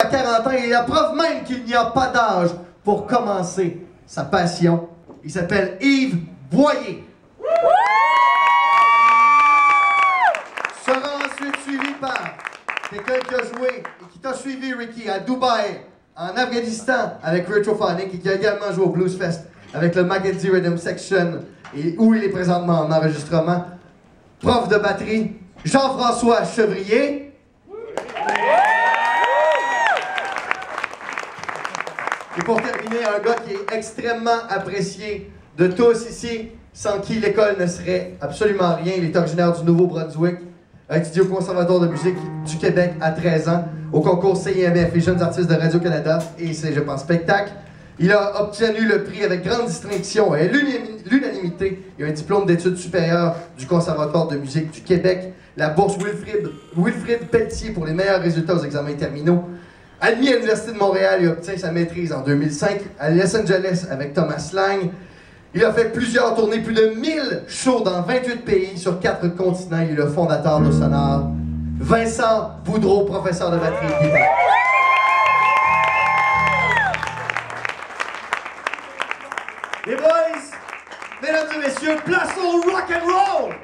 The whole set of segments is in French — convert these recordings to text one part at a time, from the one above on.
à 40 ans et la preuve même qu'il n'y a pas d'âge pour commencer sa passion. Il s'appelle Yves Boyer. Sera ensuite suivi par quelqu'un qui a joué et qui t'a suivi, Ricky, à Dubaï, en Afghanistan avec Retrophonic et qui a également joué au Blues Fest avec le Mackenzie Rhythm Section et où il est présentement en enregistrement. Prof de batterie, Jean-François Chevrier. Et pour terminer, un gars qui est extrêmement apprécié de tous ici, sans qui l'école ne serait absolument rien. Il est originaire du Nouveau-Brunswick, a étudié au Conservatoire de musique du Québec à 13 ans, au concours CIMF, les jeunes artistes de Radio-Canada et Cégep en spectacle. Il a obtenu le prix avec grande distinction et l'unanimité et un diplôme d'études supérieures du Conservatoire de musique du Québec, la bourse Wilfrid Pelletier pour les meilleurs résultats aux examens terminaux. Admis à l'Université de Montréal, il obtient sa maîtrise en 2005 à Los Angeles avec Thomas Lang. Il a fait plusieurs tournées, plus de 1000 shows dans 28 pays sur 4 continents. Il est le fondateur de Sonore. Vincent Boudreau, professeur de batterie et guitare. Les boys, mesdames et messieurs, place au rock and roll!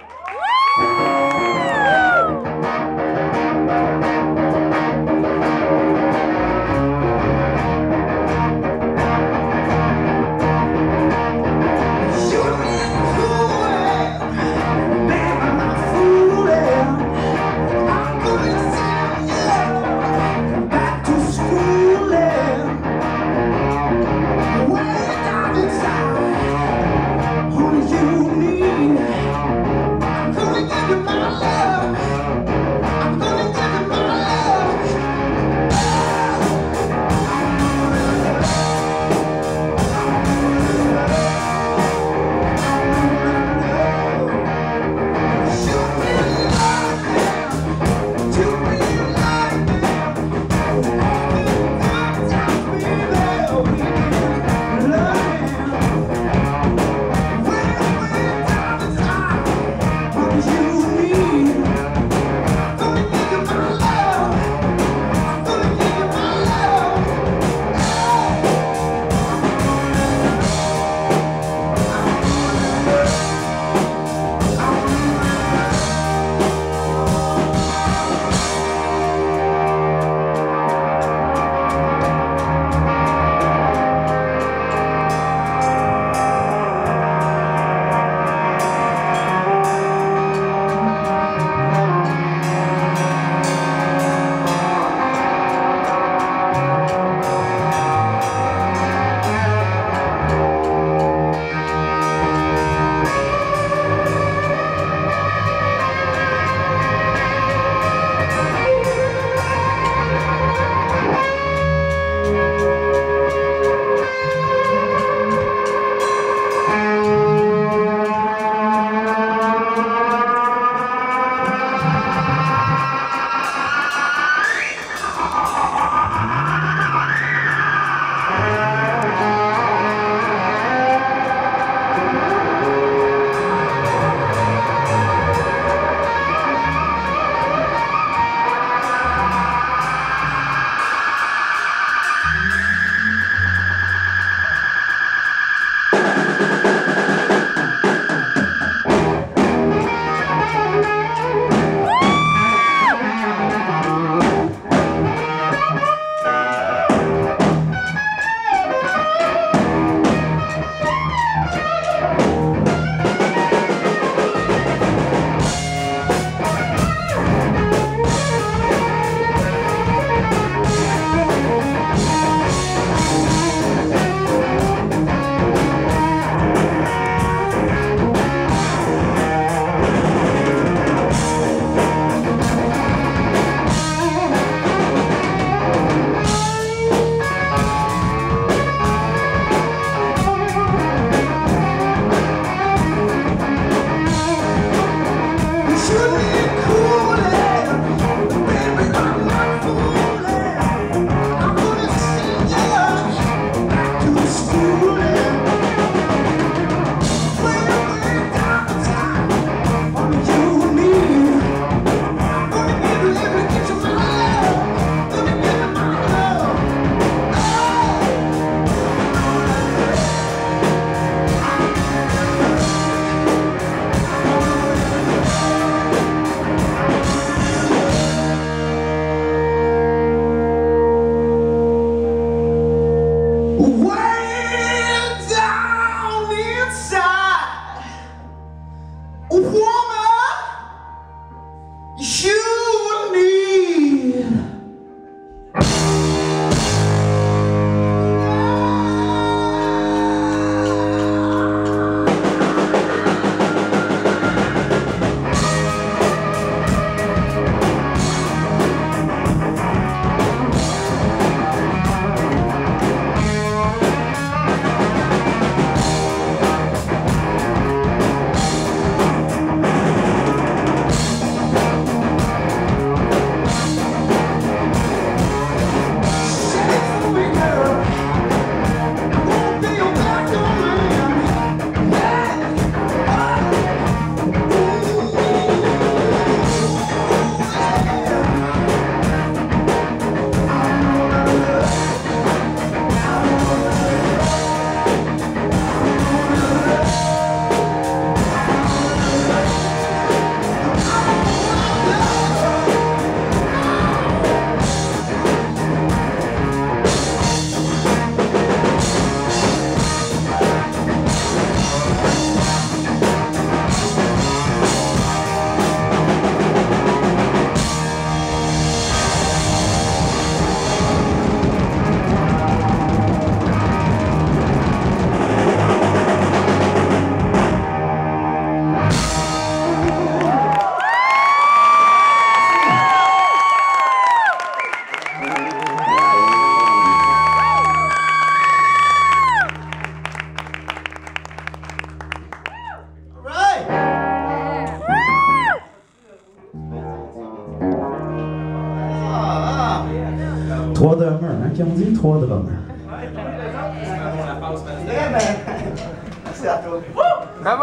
drummers, hein, qui ont dit 3 drummers. Merci à toi. Bravo!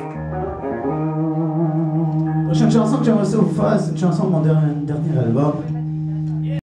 La prochaine chanson que j'aimerais ça vous faire, c'est une chanson de mon dernier album.